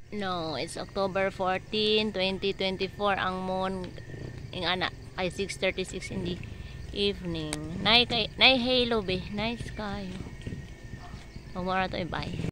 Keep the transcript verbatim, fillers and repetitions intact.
No, it's October fourteenth, twenty twenty-four. Ang moon ing ana ay six thirty-six in the evening. Nay kay nay halo be, nice kayo. Pagmara to ibay.